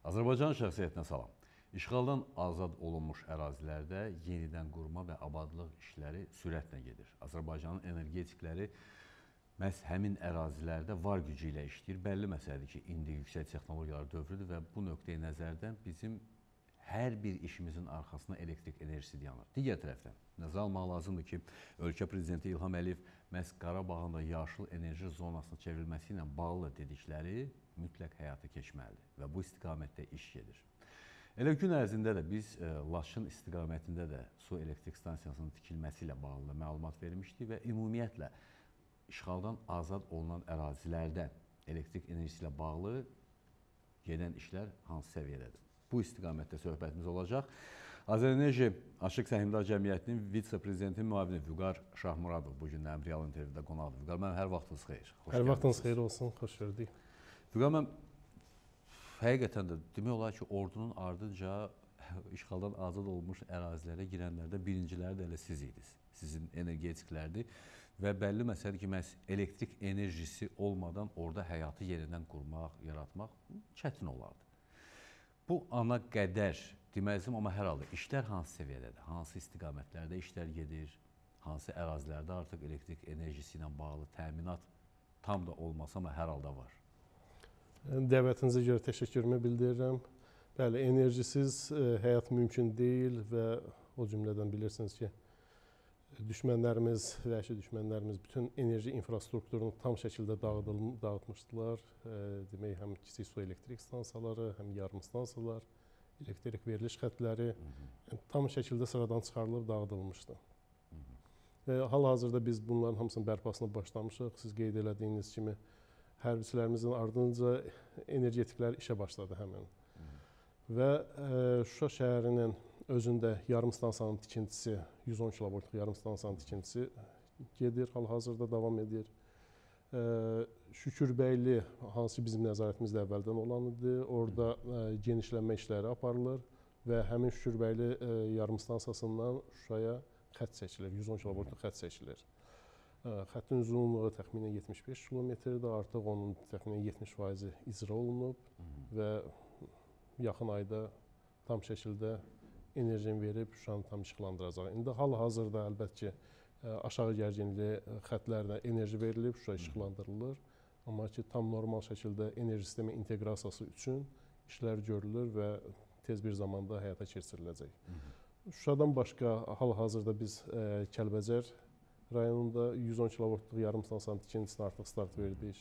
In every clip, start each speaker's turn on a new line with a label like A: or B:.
A: Azərbaycan şəxsiyyətinə salam. İşğaldan azad olunmuş ərazilərdə yenidən qurma və abadlıq işləri sürətlə gedir. Azərbaycanın energetikləri məhz həmin ərazilərdə var gücü ilə işləyir. Bəlli məsələdir ki, indi yüksək texnologiyalar dövrüdür və bu nöqteyi nəzərdən bizim hər bir işimizin arxasına elektrik enerjisi dayanır. Digər tərəfdən, nəzərə almaq lazımdır ki, ölkə prezidenti İlham Əliyev məhz Qarabağın da yaşıl enerji zonasına çevrilməsi ilə bağlı dedikləri mütləq həyata keçməlidir və bu istiqamətdə iş gedir. Elə gün ərzində də biz Laçın istiqamətində də su elektrik stansiyasının tikilməsi ilə bağlı məlumat vermişdik və ümumiyyətlə işğaldan azad olunan ərazilərdə elektrik enerjisi ilə bağlı gedən işlər hansı səviyyədədir? Bu istiqamətdə söhbətimiz olacaq. Azərenerji Açıq Səhmdar Cəmiyyətinin vitse-prezidentinin müavini Vüqar Şahmuradov bu gün Real intervyuda qonaqdır. Vüqar, mənim hər vaxtınız xeyir.
B: Hər vaxtınız xeyir olsun, xoş gördük.
A: Vüqar, mən həqiqətən də demək olar ki, ordunun ardınca işğaldan azad olmuş ərazilərə girənlərdə birinciləri də elə siz idiniz. Sizin energetiklərdir və bəlli məsələdir ki, məhz elektrik enerjisi olmadan orada həyatı yenidən qurmaq, yaratmaq çətin olardı. Bu ana qədər deməzdim, amma hər halda işlər hansı səviyyədədir? Hansı istiqamətlərdə işlər gedir? Hansı ərazilərdə artıq elektrik enerjisi ilə bağlı təminat tam da olmasa, amma hər halda var?
B: Dəvətinizə görə təşəkkürümü bildirirəm. Bəli, enerjisiz həyat mümkün deyil və o cümlədən bilirsiniz ki, vəhşi düşmənlərimiz bütün enerji infrastrukturunu tam şəkildə dağıtmışdılar. Demək, həm kiçik su elektrik stansiyaları, həm yarım stansiyalar, elektrik veriliş xətləri tam şəkildə sıradan çıxarılıb dağıdılmışdı. Hal-hazırda biz bunların hamısının bərpasına başlamışıq. Siz qeyd elədiyiniz kimi hərbiçilərimizin ardınca energetiklər işə başladı həmin. Və Şuşa şəhərinin özündə yarım stansiyanın tikintisi, 110 kilovoltluq yarım stansiyanın tikintisi gedir, hal-hazırda davam edir. Şükürbəyli, hansı ki bizim nəzarətimizdə əvvəldən olan idi, orada genişlənmə işləri aparılır və həmin Şükürbəyli yarım stansiyasından Şuşaya xətt çəkilir, 110 kilovoltluq xətt çəkilir. Xəttin uzunluğu təxminən 75 kilometrdir, artıq onun təxminən 70% icra olunub və yaxın ayda tam şəkildə enerjini verib Şuşanı tam işıqlandıracaq. İndi hal-hazırda əlbəttə ki, aşağı gərginlikli xətlərlə enerji verilib, Şuşa işıqlandırılır. Amma ki, tam normal şəkildə enerji sistemi inteqrasiyası üçün işlər görülür və tez bir zamanda həyata keçiriləcək. Şuşadan başqa hal-hazırda biz Kəlbəcər rayonunda 110 kilovoltluq yarım stansiyanın tikintisinə artıq start verdik.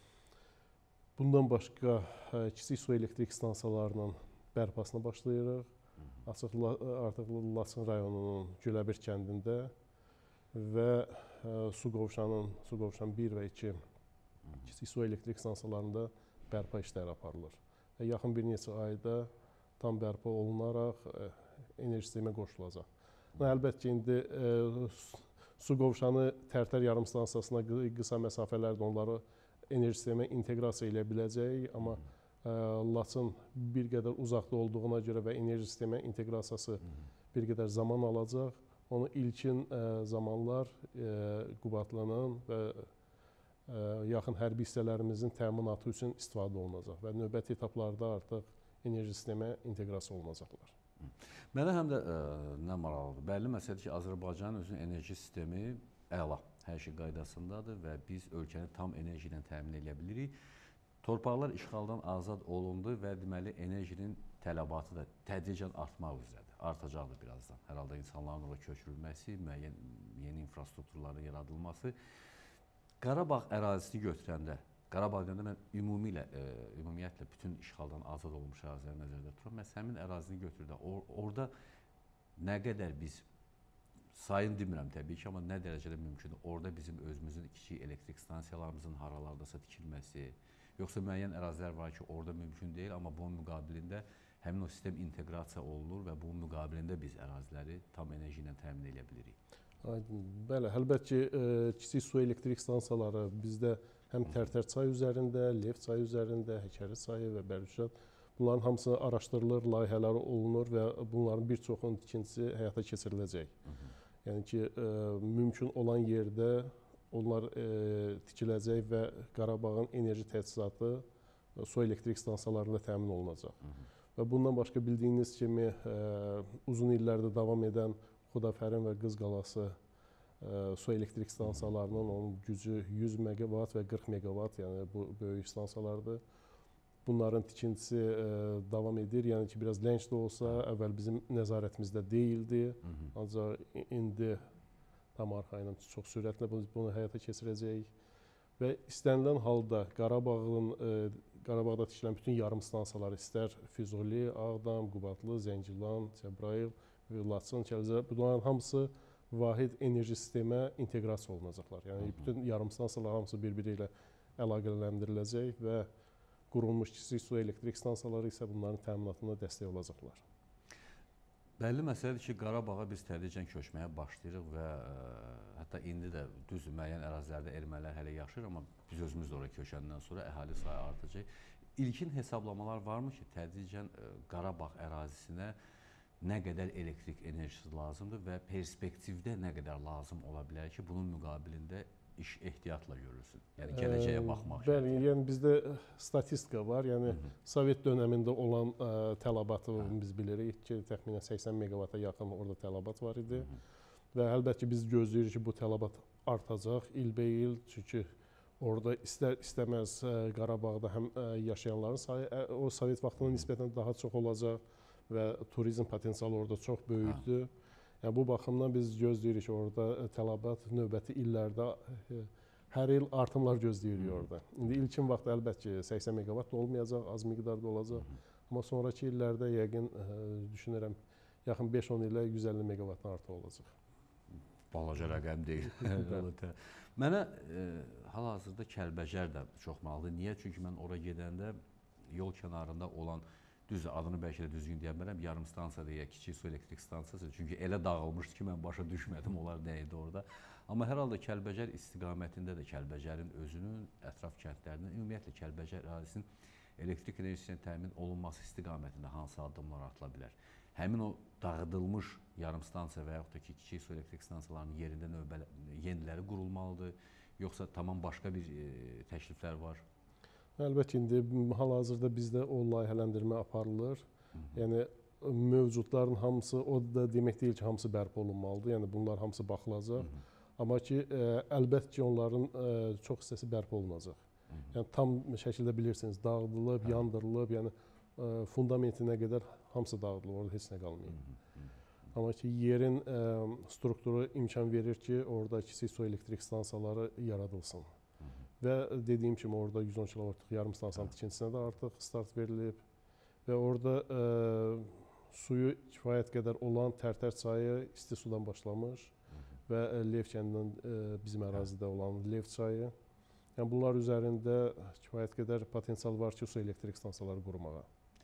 B: Bundan başqa kiçik su elektrik stansiyalarının bərpasına başlayırıq. Artıq Laçın rayonunun Güləbir kəndində və su qovşan 1 və 2 kiçik su elektrik stansiyalarında bərpa işləri aparılır. Və yaxın bir neçə ayda tam bərpa olunaraq enerji sistemə qoşulacaq. Əlbəttə ki, indi su qovşanı Tərtər yarım stansiyasına qısa məsafələrdə onları enerji sistemə inteqrasiya edə biləcək, amma Laçın bir qədər uzaqda olduğuna görə və enerji sistemə inteqrasiyası bir qədər zaman alacaq. Onu ilkin zamanlar Qubadlının və yaxın hərbi hissələrimizin təminatı üçün istifadə olunacaq və növbəti etaplarda artıq enerji sistemə inteqrasiya olunacaqlar.
A: Mənə həm də nə maraqlıdır? Bəlli məsələdir ki, Azərbaycanın özünün enerji sistemi əla, hər şey qaydasındadır və biz ölkəni tam enerji ilə təmin edə bilirik. Torpaqlar işğaldan azad olundu və deməli enerjinin tələbatı da tədricən artmaq üzrədir. Artacaqdır birazdan. Hər halda insanların ora köçürülməsi, müəyyən yeni infrastrukturların yaradılması. Qarabağ ərazisini götürəndə, Qarabağ deyəndə mən ümumiyyətlə bütün işğaldan azad olmuş əraziləri nəzərdə tuturam. Mən həmin ərazini götürdüm. Orada nə qədər biz, sayın demirəm təbii ki, amma nə dərəcədə mümkündür orada bizim özümüzün kiçik elektrik stansiyalarımızın haralardasa tikilməsi, yoxsa müəyyən ərazilər var ki, orada mümkün deyil, amma bunun müqabilində həmin o sistem inteqrasiya olunur və bunun müqabilində biz əraziləri tam enerji ilə təmin edə bilirik.
B: Bəli, əlbəttə ki, kiçik su elektrik stansiyaları bizdə həm Tərtər çayı üzərində, Lev çayı üzərində, Həkəri çayı və Bərüşat, bunların hamısı araşdırılır, layihələri olunur və bunların bir çoxunun tikintisi həyata keçiriləcək. Yəni ki, mümkün olan yerdə onlar tikiləcək və Qarabağın enerji təchizatı su elektrik stansiyalarında təmin olunacaq. Və bundan başqa bildiyiniz kimi uzun illərdir davam edən Xudafərin və Qızqalası su elektrik stansiyalarının onun gücü 100 megawatt və 40 megawatt, yəni bu böyük stansiyalardır. Bunların tikintisi davam edir. Yəni ki, biraz lənc də olsa, əvvəl bizim nəzarətimizdə deyildi. Ancaq indi tam arxa ilə çox sürətlə bunu həyata keçirəcəyik. Və istənilən halda Qarabağda tikilən bütün yarım stansiyalar, istər Füzuli, Ağdam, Qubadlı, Zəngilan, Cəbrayıl, Laçın, Kəlbəcər, bunların hamısı vahid enerji sistemə inteqrasiya olunacaqlar. Yəni bütün yarım stansiyalar hamısı bir-biri ilə əlaqələndiriləcək və qurulmuş kiçik su elektrik stansiyaları isə bunların təminatına dəstək olacaqlar.
A: Bəlli məsələdir ki, Qarabağa biz tədricən köçməyə başlayırıq və hətta indi də düz müəyyən ərazilərdə ermənilər hələ yaşayır, amma biz özümüz də oraya köçəndən sonra əhali sayı artacaq. İlkin hesablamalar varmı ki, tədricən Qarabağ ərazisinə nə qədər elektrik enerjisi lazımdır və perspektivdə nə qədər lazım ola bilər ki, bunun müqabilində iş ehtiyatla görülsün. Yəni gələcəyə baxmaq.
B: Bəli, yəni bizdə statistika var. Yəni Sovet dövründə olan tələbatı biz bilirik ki, təxminən 80 megavata yaxın orada tələbat var idi. Və əlbəttə biz gözləyirik ki, bu tələbat artacaq ilbəil. Çünki orada istər-istəməz Qarabağda həm yaşayanların sayı o Sovet vaxtına nisbətən daha çox olacaq və turizm potensialı orada çox böyükdür. Yəni bu baxımdan biz gözləyirik ki, orada tələbat növbəti illərdə hər il artımlar gözləyirik orada. İndi ilkin vaxtda əlbəttə ki, 80 megawatt da olmayacaq, az miqdarda olacaq. Amma sonrakı illərdə yəqin düşünürəm yaxın 5-10 ilə 150 megawattdan artıq olacaq.
A: Balaca rəqəm deyil. Mənə hal-hazırda Kəlbəcər də çox maraqlıdır. Niyə? Çünki mən ora gedəndə yol kənarında olan düz adını bəlkə də düzgün deyə bilmərəm, yarım stansiyada ya kiçik su elektrik stansiyası. Çünki elə dağılmışdı ki, mən başa düşmədim onlar nə idi orada. Amma hər halda Kəlbəcər istiqamətində də Kəlbəcərin özünün, ətraf kəndlərinin, ümumiyyətlə Kəlbəcər ərazisinin elektrik enerjisinin təmin olunması istiqamətində hansı addımlar atıla bilər? Həmin o dağıdılmış yarım stansiya və yaxud da ki, kiçik su elektrik stansiyalarının yerində yeniləri qurulmalıdır, yoxsa tamam başqa bir təkliflər var?
B: Əlbəttə, indi hal-hazırda bizdə o layihələndirmə aparılır. Yəni, mövcudların hamısı, o da demək deyil ki, hamısı bərpa olunmalıdır. Yəni, bunlar hamısı baxılacaq. Amma ki, əlbəttə ki, onların çox hissəsi bərpa olunacaq. Yəni, tam şəkildə bilirsiniz, dağıdılıb, yandırılıb, yəni fundamentinə qədər hamısı dağıdılıb, orada heç nə qalmayıb. Amma ki, yerin strukturu imkan verir ki, orada kiçik su elektrik stansiyaları yaradılsın. Və dediyim kimi, orada 110 kilovoltluq yarım stansiyanın tikintisinə də artıq start verilib və orada suyu kifayət qədər olan Tərtər çayı isti sudan başlamış və Lev kəndindən bizim ərazidə olan Lev çayı. Yəni, bunlar üzərində kifayət qədər potensial var ki, su elektrik stansiyaları qurmağa.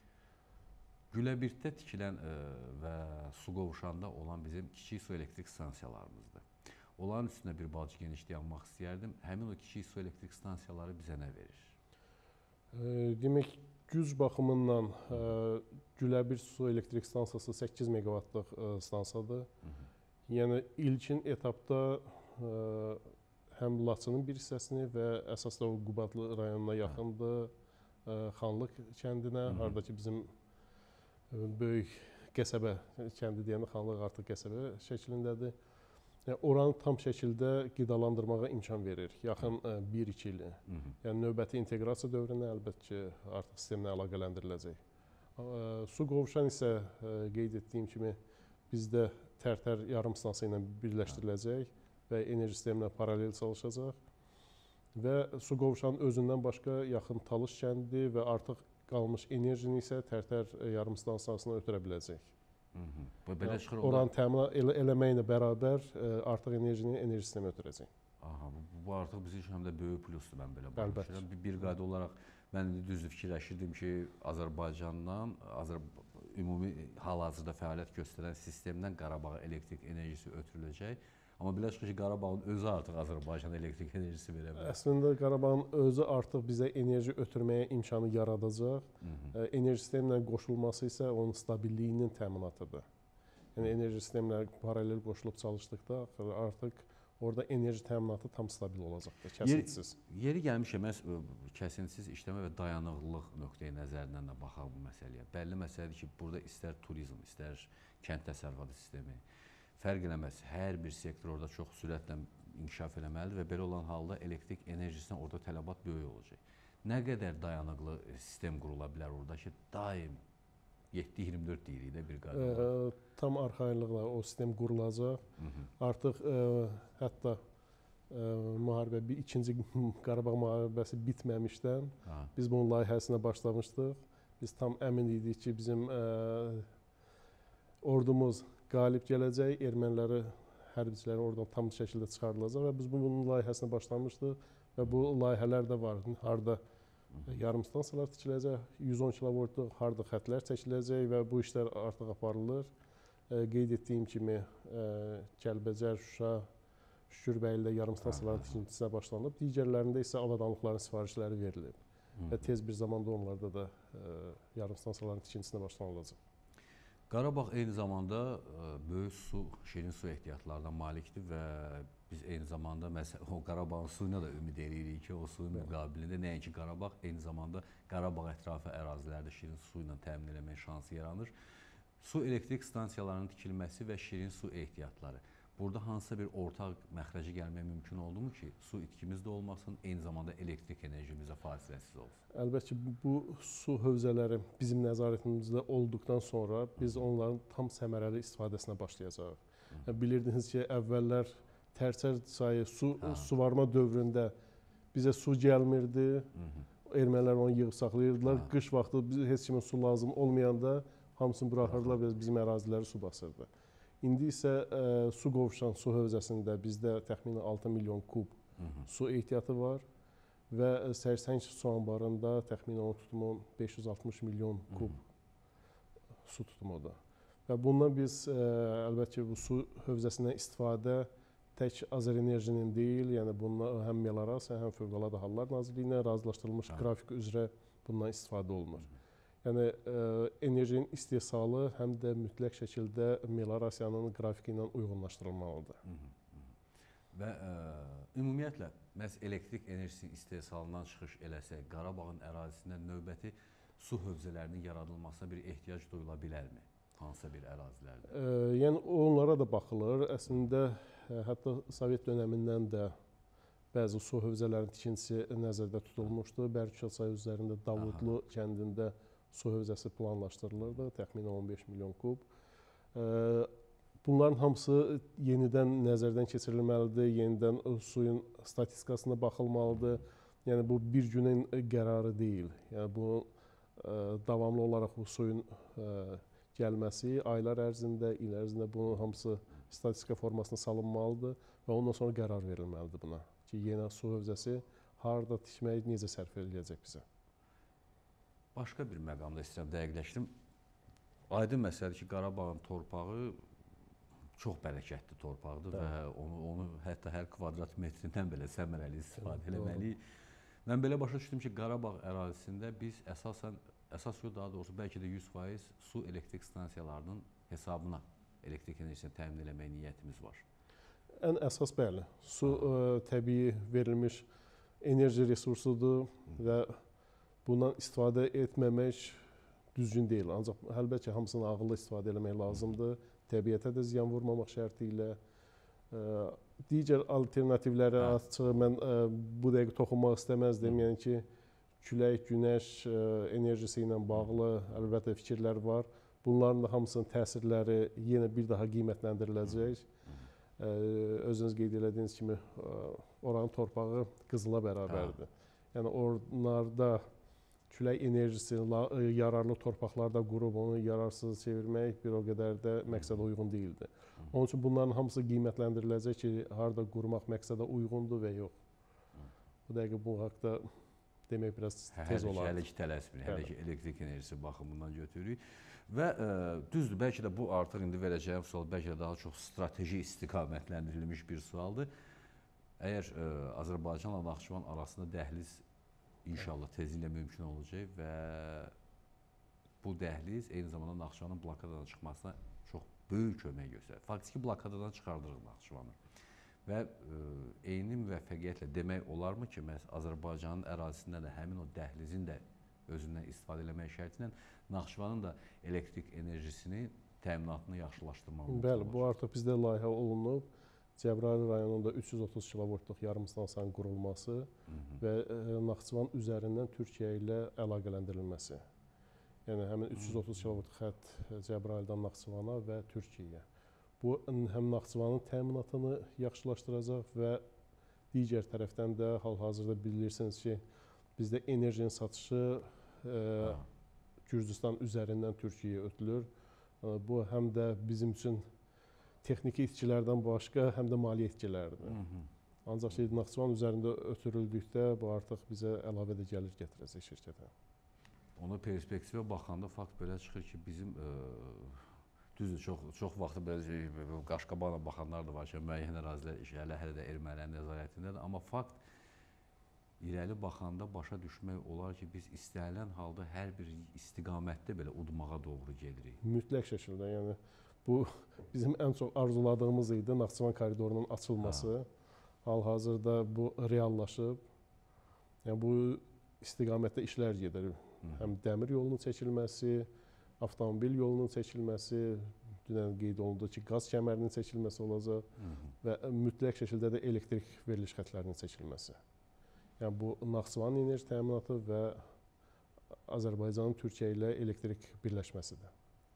A: Güləbirddə tikilən və su qovuşanda olan bizim kiçik su elektrik stansiyalarımızdır. Onların üstünə bir balaca geniş dayanmaq istəyərdim. Həmin o kiçik su elektrik stansiyaları bizə nə verir?
B: Demək, güc baxımından Güləbird su elektrik stansiyası 8 megavattlıq stansiyadır. Yəni, ilkin etapda həm Laçının bir hissəsini və əsas da o Qubadlı rayonuna yaxındır, Xanlıq kəndinə, harada ki, bizim böyük qəsəbə kəndi deyəndə Xanlıq artıq qəsəbə şəklindədir. Oranı tam şəkildə qidalandırmağa imkan verir, yaxın 1-2 ili. Yəni, növbəti inteqrasiya dövrünə əlbəttə ki, artıq sistemlə əlaqələndiriləcək. Su qovuşan isə qeyd etdiyim kimi bizdə Tərtər yarım stansiya ilə birləşdiriləcək və enerji sisteminə paralel çalışacaq. Və su qovuşanın özündən başqa yaxın Talış kəndi və artıq qalmış enerjini isə Tərtər yarım stansiyasına ötürə biləcək.
A: Belə çıxır
B: oranı təmin eləməklə bərabər artıq enerjini enerji sistemə ötürəcək.
A: Bu artıq bizim üçün həm də böyük plusdur, mən belə baxmışam. Bir qayda olaraq mən düzdür fikirləşirdim ki, Azərbaycandan, ümumi hal-hazırda fəaliyyət göstərən sistemdən Qarabağa elektrik enerjisi ötürüləcək. Amma belə çıxır ki, Qarabağın özü artıq Azərbaycana elektrik enerjisi verə bilər.
B: Əslində, Qarabağın özü artıq bizə enerji ötürməyə imkanı yaradacaq. Enerji sisteminə qoşulması isə onun stabiliyinin təminatıdır. Yəni, enerji sisteminə paralel qoşulub çalışdıqda artıq orada enerji təminatı tam stabil olacaqdır, kəsintisiz.
A: Yeri gəlmişəm, məhz kəsintisiz işləmə və dayanıqlılıq nöqteyi nəzərindən də baxaq bu məsələyə. Bəlli məsələdir ki, burada istər turizm, istər kənd təsərrüfatı sistemi fərq eləməz. Hər bir sektor orada çox sürətlə inkişaf eləməlidir və belə olan halda elektrik enerjisinə orada tələbat böyük olacaq. Nə qədər dayanıqlı sistem qurula bilər orada ki, daim 7-24 deyirik də bir qadın.
B: Tam arxayınlıqla o sistem qurulacaq. Artıq hətta müharibə, ikinci Qarabağ müharibəsi bitməmişdən biz bunun layihəsinə başlamışdıq. Biz tam əmin idik ki, bizim ordumuz qalib gələcək, erməniləri, hərbiçiləri oradan tam şəkildə çıxarılacaq və biz bunun layihəsinə başlamışdıq və bu layihələr də var. Harda yarım stansiyalar tikiləcək, 110 kilovoltluq harda xətlər çəkiləcək və bu işlər artıq aparılır. Qeyd etdiyim kimi Kəlbəcər, Şuşa, Şükürbəylidə yarım stansiyaların tikintisinə başlanıb. Digərlərində isə avadanlıqların sifarişləri verilib və tez bir zamanda onlarda da yarım stansiyaların tikintisinə başlanılacaq.
A: Qarabağ eyni zamanda böyük şirin su ehtiyatlarına malikdir və biz eyni zamanda o Qarabağın suyuna da ümid edirik ki, o suyun müqabilində nəinki Qarabağ, eyni zamanda Qarabağ ətrafı ərazilərdə şirin su ilə təmin etmək şansı yaranır. Su elektrik stansiyalarının tikilməsi və şirin su ehtiyatları. Burada hansısa bir ortaq məxrəcə gəlmək mümkün oldumu ki, su itkimiz də olmasın, eyni zamanda elektrik enerjimizə fasiləsiz olsun?
B: Əlbəttə ki, bu su hövzələri bizim nəzarətimizdə olduqdan sonra biz onların tam səmərəli istifadəsinə başlayacağıq. Bilirdiniz ki, əvvəllər Tərçər çayı suvarma dövründə bizə su gəlmirdi, ermənilər onu yığıb saxlayırdılar. Qış vaxtı heç kimə su lazım olmayanda hamısını buraxırdılar və bizim əraziləri su basırdı. İndi isə su qovuşan su hövzəsində bizdə təxminən 6 milyon kub su ehtiyatı var və Sərsəng su anbarında təxminən onun tutumu 560 milyon kub su tutumu da. Və bundan biz əlbəttə ki, bu su hövzəsindən istifadə tək Azərenerjinin deyil, yəni bundan həm Melorasiya, həm Fövqəladə Hallar Nazirliyinə razılaşdırılmış qrafik üzrə bundan istifadə olunur. Yəni enerjinin istehsalı həm də mütləq şəkildə Melorasiyanın qrafiki ilə uyğunlaşdırılmalıdır.
A: Və ümumiyyətlə, məhz elektrik enerjisinin istehsalından çıxış eləsək, Qarabağın ərazisində növbəti su hövzələrinin yaradılmasına bir ehtiyac duyula bilərmi? Hansısa bir ərazilərdə?
B: Yəni onlara da baxılır. Əslində, hətta Sovet dönəmindən də bəzi su hövzələrinin tikintisi nəzərdə tutulmuşdu. Bərkişah çayı üzərində Davudlu kəndində su hövzəsi planlaşdırılırdı, təxminən 15 milyon kub. Bunların hamısı yenidən nəzərdən keçirilməlidir, yenidən suyun statistikasına baxılmalıdır. Yəni bu bir günün qərarı deyil. Yəni bu davamlı olaraq bu suyun gəlməsi aylar ərzində, il ərzində bunun hamısı statistika formasına salınmalıdır və ondan sonra qərar verilməlidir buna. Ki, yeni su hövzəsi harada tikməyi necə sərf ediləcək bizə.
A: Başqa bir məqamda istəyirəm dəqiqləşdirim. Aydın məsələdir ki, Qarabağın torpağı çox bərəkətli torpaqdır və onu hətta hər kvadrat metrindən belə səmərəli istifadə eləməliyik. Mən belə başa düşdüm ki, Qarabağ ərazisində biz əsas yox, daha doğrusu bəlkə də 100% su elektrik stansiyalarının hesabına elektrik enerjisini təmin eləmək niyyətimiz var.
B: Ən əsas bəli, su təbii verilmiş enerji resursudur və bundan istifadə etməmək düzgün deyil. Ancaq əlbəttə ki, hamısını ağıllı istifadə etmək lazımdır. Təbiətə də ziyan vurmamaq şərti ilə. Digər alternativlərə açığı mən bu dəqiqə toxunmaq istəməzdim. Yəni ki, külək, günəş enerjisi ilə bağlı əlbəttə fikirlər var. Bunların da hamısının təsirləri yenə bir daha qiymətləndiriləcək. Özünüz qeyd etdiyiniz kimi oranın torpağı qızıla bərabərdir. Yəni onlarda külək enerjisi yararlı torpaqlarda qurub onu yararsız çevirmək bir o qədər də məqsədə uyğun deyildi. Onun üçün bunların hamısı qiymətləndiriləcək ki, harada qurmaq məqsədə uyğundur və yox. Bu dəqiqə bu haqda demək biraz tez olar.
A: Hələ ki tələsmir, hələ ki elektrik enerjisi baxımından götürürük. Və düzdür, bəlkə də bu artıq indi verəcəyim sual bəlkə də daha çox strateji istiqamətləndirilmiş bir sualdır. Əgər Azərbaycanla Naxçıvan arasında dəhliz inşallah tezliklə mümkün olacaq və bu dəhliz eyni zamanda Naxçıvanın blokadadan çıxmasına çox böyük kömək göstərir. Faktiki blokadadan çıxardırıq Naxçıvanı. Və eyni müvəffəqiyyətlə demək olarmı ki, məhz Azərbaycanın ərazisində də həmin o dəhlizin də özündən istifadə eləmək şərti ilə Naxçıvanın da elektrik enerjisini təminatını yaxşılaşdırmaq mümkün
B: Bəli,
A: olacaq.
B: bu artıq bizdə layihə olunub. Cəbrayıl rayonunda 330 kilovoltluq yarımstansiyanın qurulması və Naxçıvan üzərindən Türkiyə ilə əlaqələndirilməsi. Yəni həmin 330 kilovoltluq xətt Cəbrayıldan Naxçıvana və Türkiyəyə. Bu həm Naxçıvanın təminatını yaxşılaşdıracaq və digər tərəfdən də hal-hazırda bilirsiniz ki, bizdə enerjinin satışı Gürcüstan üzərindən Türkiyəyə ötülür. Bu həm də bizim üçün texniki itkilərdən başqa, həm də maliyyə itkiləridir. Ancaq ki, Naxçıvan üzərində ötürüldükdə bu artıq bizə əlavə də gəlir gətirəcək şirkətə.
A: Ona perspektivə baxanda fakt belə çıxır ki, bizim düzdür, çox vaxt belə qaşqabaqla baxanlar da var ki, müəyyən ərazilər hələ də ermənilərin nəzarətindədir. Amma fakt irəli baxanda başa düşmək olar ki, biz istənilən halda hər bir istiqamətdə belə udmağa doğru gedirik.
B: Mütləq şəkildə, yəni bu bizim ən çox arzuladığımız idi, Naxçıvan koridorunun açılması. Hal-hazırda bu reallaşıb. Yəni bu istiqamətdə işlər gedir. Həm dəmir yolunun çəkilməsi, avtomobil yolunun çəkilməsi, dünən qeyd olundu ki, qaz kəmərinin çəkilməsi olacaq və mütləq şəkildə də elektrik veriliş xətlərinin çəkilməsi. Yəni bu Naxçıvanın enerji təminatı və Azərbaycanın Türkiyə ilə elektrik birləşməsidir.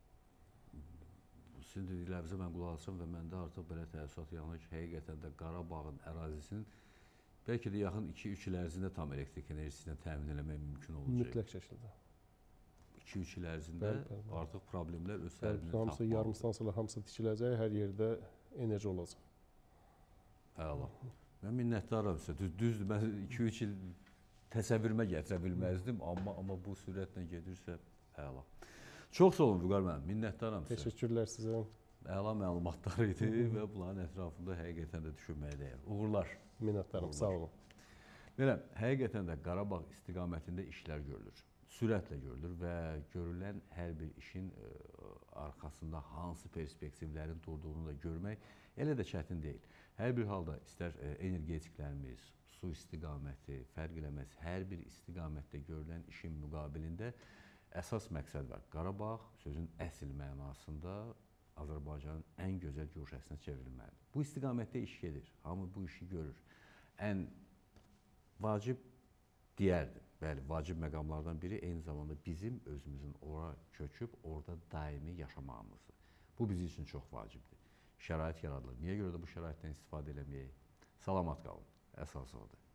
A: Sizin dediklərinizə mən qulaq asıram və məndə artıq belə təəssürat yaranır ki, həqiqətən də Qarabağın ərazisinin bəlkə də yaxın 2-3 il ərzində tam elektrik enerjisi ilə təmin eləmək mümkün olacaq.
B: Mütləq şəkildə.
A: 2-3 il ərzində artıq problemlər öz həllini
B: tapmalıdır. Yarımstansiyalar hamısı tikiləcək, hər yerdə enerji olacaq.
A: Əla. Mən minnətdaram sizə. Düzdür, mən 2-3 il təsəvvürümə gətirə bilməzdim, amma bu sürətlə gedirsə, əla. Çox sağ olun Vüqar müəllim, minnətdaram sizə.
B: Təşəkkürlər sizə.
A: Əla məlumatlar idi və bunların ətrafında həqiqətən də düşünməyə dəyər. Uğurlar.
B: Minnətdaram, sağ olun.
A: Belə, həqiqətən də Qarabağ istiqamətində işlər görülür. Sürətlə görülür və görülən hər bir işin arxasında hansı perspektivlərin durduğunu da görmək elə də çətin deyil. Hər bir halda istər energetiklərimiz, su istiqaməti, fərq eləməz, hər bir istiqamətdə görülən işin müqabilində əsas məqsəd var. Qarabağ sözün əsl mənasında Azərbaycanın ən gözəl güşəsinə çevrilməlidir. Bu istiqamətdə iş gedir, hamı bu işi görür. Ən vacib deyərdim. Bəli, vacib məqamlardan biri eyni zamanda bizim özümüzün ora köçüb, orada daimi yaşamağımızdır. Bu bizim üçün çox vacibdir. Şərait yaradılır. Niyə görə də bu şəraitdən istifadə eləməyək? Salamat qalın. Əsas odur.